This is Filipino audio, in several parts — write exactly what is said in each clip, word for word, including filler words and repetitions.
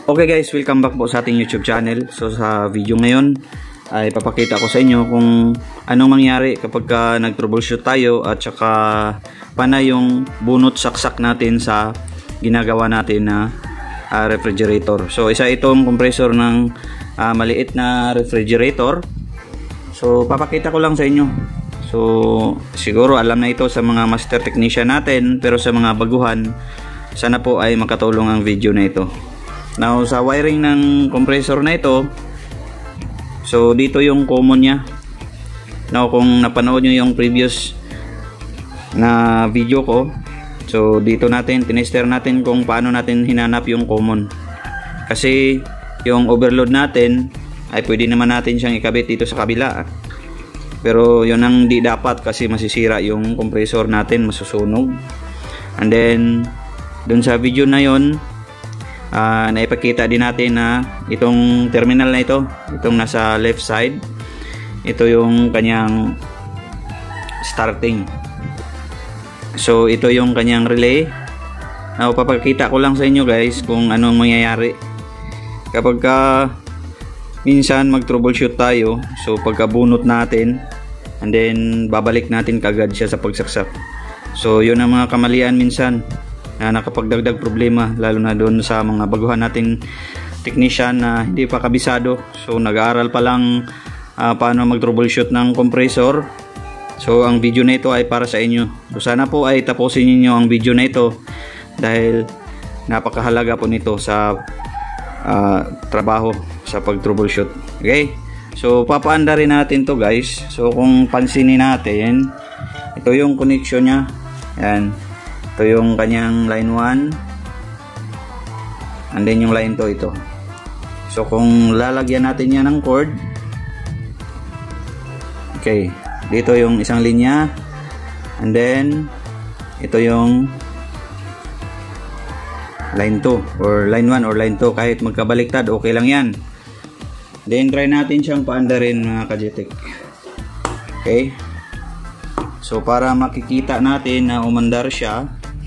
Okay guys, welcome back po sa ating YouTube channel. So sa video ngayon ay papakita ko sa inyo kung anong mangyari kapag ka nag-troubleshoot tayo at saka paano yung bunot saksak natin sa ginagawa natin na uh, refrigerator. So isa itong compressor ng uh, maliit na refrigerator. So papakita ko lang sa inyo. So siguro alam na ito sa mga master technician natin, pero sa mga baguhan sana po ay makatulong ang video na ito. Now sa wiring ng compressor na ito, so dito yung common nya. Now kung napanood nyo yung previous na video ko, so dito natin tinester natin kung paano natin hinanap yung common. Kasi yung overload natin ay pwede naman natin siyang ikabit dito sa kabila, pero yun ang di dapat kasi masisira yung compressor natin, masusunog. And then dun sa video na yon, Uh, naipakita din natin na itong terminal na ito, itong nasa left side, ito yung kanyang starting. So ito yung kanyang relay. Now papakita ko lang sa inyo guys kung anong mangyayari kapag ka minsan mag troubleshoot tayo. So pagkabunot natin and then babalik natin kagad siya sa pagsaksak. So yun ang mga kamalian minsan na nakapagdagdag problema, lalo na doon sa mga baguhan nating technician na hindi pa kabisado. So nag-aaral pa lang uh, paano mag-troubleshoot ng compressor. So ang video na ito ay para sa inyo. So sana po ay tapusin niyo ang video na ito dahil napakahalaga po nito sa uh, trabaho sa pag-troubleshoot. Okay? So papaanda rin natin to guys. So kung pansinin natin, ito yung connection nya. Yan. Ito yung kanyang line one, and then yung line two ito. So kung lalagyan natin yan ng cord, okay, dito yung isang linya, and then ito yung line two or line one or line two, kahit magkabaliktad okay lang yan. Then try natin siyang paandarin mga ka-Jetek. Okay, so para makikita natin na umandar siya,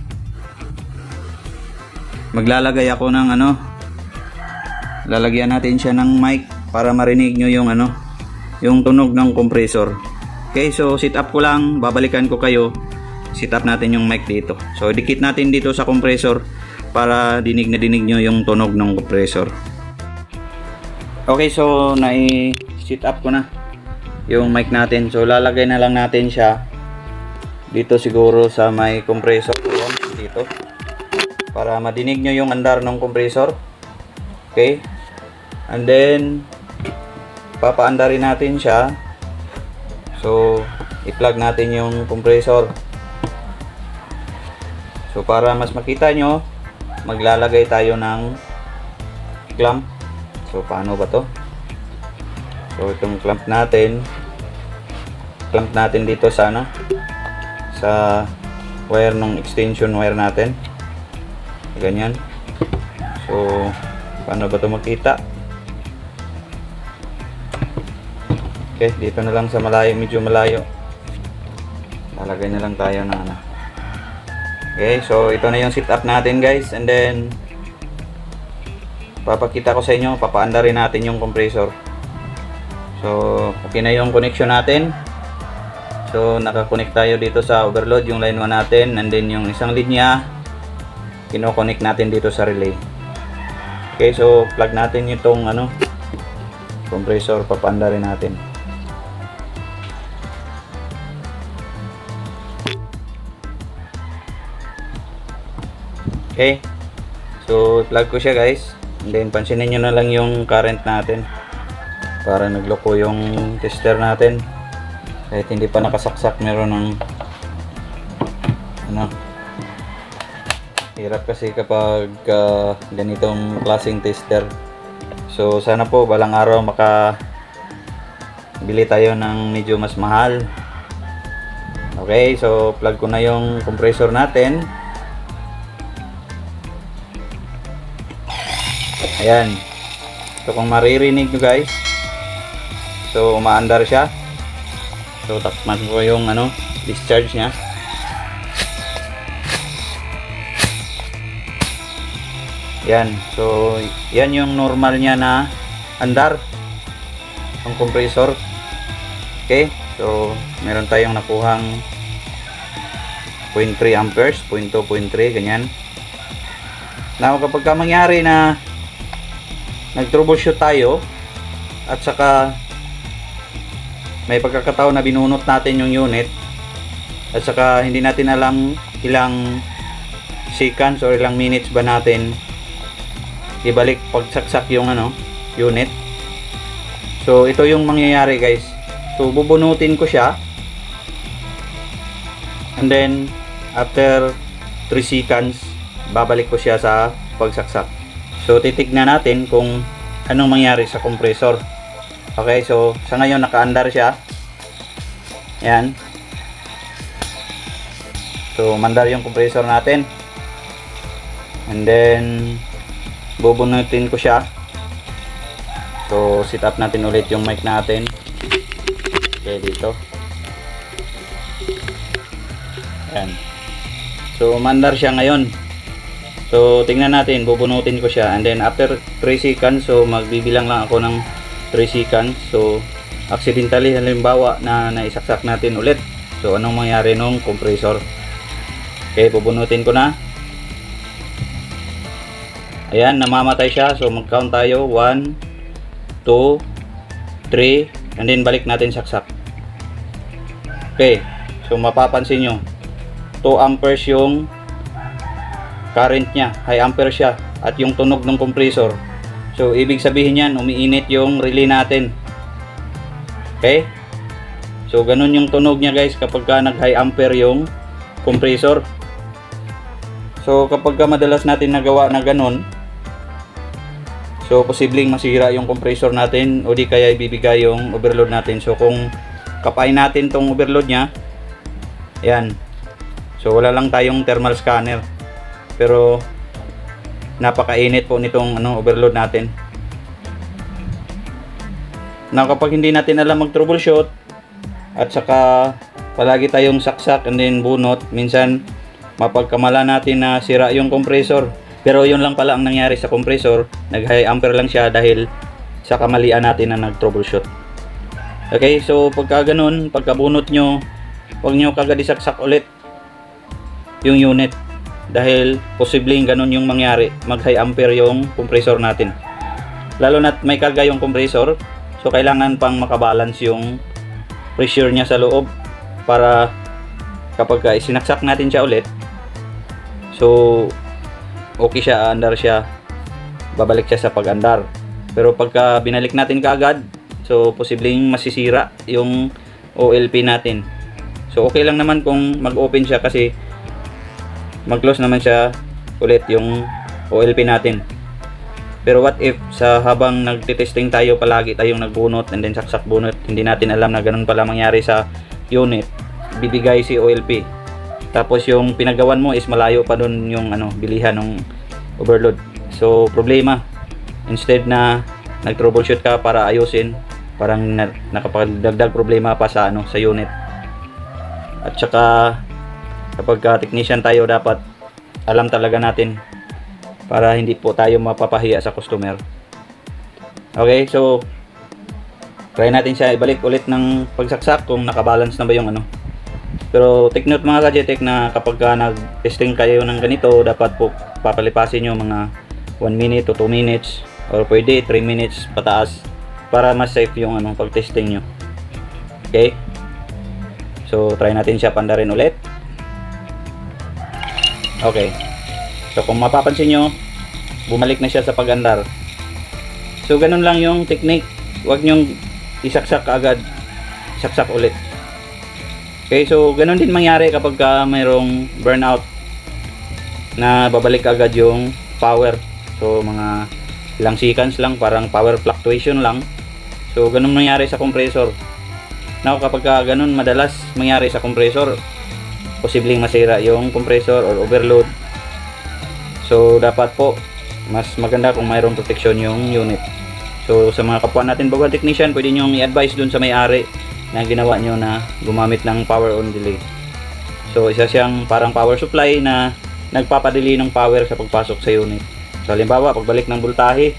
maglalagay ako ng ano, lalagyan natin siya ng mic para marinig nyo yung ano, yung tunog ng compressor. Okay, so sit up ko lang, babalikan ko kayo, sit up natin yung mic dito. So dikit natin dito sa compressor para dinig na dinig nyo yung tunog ng compressor. Okay, so nai sit up ko na yung mic natin. So lalagay na lang natin siya dito siguro sa may compressor yan, dito, para madinig nyo yung andar ng compressor. Okay, and then papaandarin natin siya. So i-plug natin yung compressor. So para mas makita nyo, maglalagay tayo ng clamp. So paano ba to? So itong clamp natin, clamp natin dito sa ano, sa wire ng extension wire natin, ganyan. So paano ba ito makita? Okay, dito na lang sa malayo, medyo malayo, lalagay na lang tayo ng ano. Okay, so ito na yung setup natin guys, and then papakita ko sa inyo, papaanda rin natin yung compressor. So okay na yung connection natin. So nakakonect tayo dito sa overload, yung line one natin, and then yung isang linya kino-connect natin dito sa relay. Okay, so plug natin itong ano, compressor, papaanda rin natin. Okay, so plug ko siya guys, and then pansinin nyo na lang yung current natin para nagloko yung tester natin. Kahit hindi pa nakasaksak, meron ng ano, hirap kasi kapag uh, ganitong klaseng tester. So sana po balang araw maka bili tayo ng medyo mas mahal. Okay, so plug ko na yung compressor natin. Ayan, so kung maririnig nyo guys, so umaandar siya. So takpan ko yung ano, discharge nya. Yan. So, yan yung normal niya na andar ng compressor. Okay. So, meron tayong nakuhang zero point three amperes, zero point two, zero point three, ganyan. Now, kapag ka mangyari na nag-troubleshoot tayo at saka may pagkakataon na binunot natin yung unit at saka hindi natin alam ilang seconds or ilang minutes ba natin ibalik pagsaksak yung ano unit. So ito yung mangyayari guys. So bubunutin ko siya and then after three seconds babalik ko siya sa pagsaksak. So titignan natin kung anong mangyari sa compressor. Okay, so sa ngayon nakaandar siya. Yan. So mandar yung compressor natin. And then bubunutin ko siya. So set up natin ulit yung mic natin. Okay, dito. Yan. So mandar siya ngayon. So tingnan natin, bubunutin ko siya and then after three seconds, so magbibilang lang ako ng three seconds. So accidentally halimbawa na naisaksak natin ulit. So anong mangyari nung compressor? Okay, bubunutin ko na. Ayan, namamatay siya. So mag-count tayo, one, two, three, and then balik natin saksak. Okay, so mapapansin nyo two amperes yung current nya, high ampere siya, at yung tunog ng compressor. So ibig sabihin yan, umiinit yung relay natin. Okay, so ganun yung tunog nya guys kapag ka nag high ampere yung compressor. So kapag ka madalas natin nagawa na ganun, so posibleng masira yung compressor natin o di kaya ibibigay yung overload natin. So kung kapain natin tong overload nya, yan, so wala lang tayong thermal scanner pero napakainit po nitong ano, overload natin. Na kapag hindi natin alam mag troubleshoot at saka palagi tayong saksak and then bunot, minsan mapagkamala natin na sira yung compressor. Pero yun lang pala ang nangyari sa compressor, nag high ampere lang siya dahil sa kamalian natin na nag troubleshoot. Okay, so pagka ganun, pagka bunot nyo, huwag nyo kagad isaksak ulit yung unit dahil posibleng ganun yung mangyari, mag high ampere yung compressor natin, lalo na't may karga yung compressor. So kailangan pang makabalance yung pressure niya sa loob para kapag isinaksak natin siya ulit, so okay siya, andar siya, babalik siya sa pag-andar. Pero pagka binalik natin kaagad, so posibleng masisira yung O L P natin. So okay lang naman kung mag-open siya kasi mag-close naman siya ulit yung O L P natin. Pero what if sa habang nagtitesting tayo, palagi tayong nagbunot and then saksak bunot, hindi natin alam na ganun pala mangyari sa unit, bibigay si O L P, tapos yung pinagawan mo is malayo pa dun yung ano, bilihan ng overload. So problema, instead na nag-troubleshoot ka para ayusin, parang na, nakapagdagdag problema pa sa ano, sa unit. At saka kapag ka technician tayo, dapat alam talaga natin para hindi po tayo mapapahiya sa customer. Okay, so try natin siya ibalik ulit ng pagsaksak kung nakabalance na ba yung ano. Pero take note mga Gadgetech na kapag ka nag-testing kayo ng ganito, dapat po papalipasin nyo mga one minute to two minutes or pwede three minutes pataas para mas safe yung ano, pag-testing nyo. Okay, so try natin siya pandarin ulit. Okay, so kung mapapansin nyo, bumalik na siya sa pag-andar. So ganun lang yung technique, huwag nyong isaksak agad, saksak ulit. Okay, so ganun din mangyari kapag ka mayroong burnout na babalik agad yung power. So mga ilang seconds lang, parang power fluctuation lang. So ganun mangyari sa compressor. Now kapag ka ganun madalas mangyari sa compressor, posibleng masira yung compressor or overload. So dapat po mas maganda kung mayroong protection yung unit. So sa mga kapwa natin baguhan technician, pwede nyo i-advise dun sa may-ari na ginawa nyo na gumamit ng power on delay. So isa siyang parang power supply na nagpapadali ng power sa pagpasok sa unit. So So halimbawa, pagbalik ng voltahe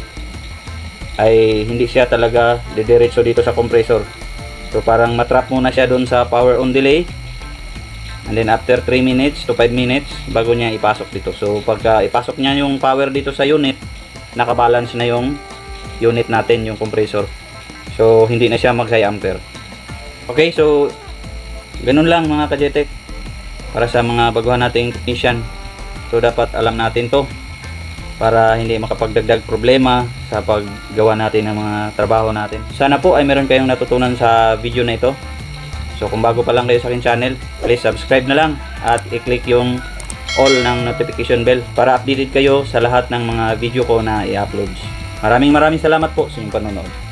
ay hindi siya talaga didiretso dito sa compressor. So parang matrap muna siya doon sa power on delay. And then after three minutes to five minutes bago niya ipasok dito. So pagka ipasok niya yung power dito sa unit, nakabalance na yung unit natin, yung compressor. So hindi na siya mag high ampere. Okay, so ganun lang mga ka-J-Tech para sa mga baguhan nating technician. So dapat alam natin to para hindi makapagdagdag problema sa paggawa natin ng mga trabaho natin. Sana po ay meron kayong natutunan sa video na ito. So kung bago pa lang kayo sa akin channel, please subscribe na lang at i-click yung all ng notification bell para updated kayo sa lahat ng mga video ko na i-upload. Maraming maraming salamat po sa inyong panonood.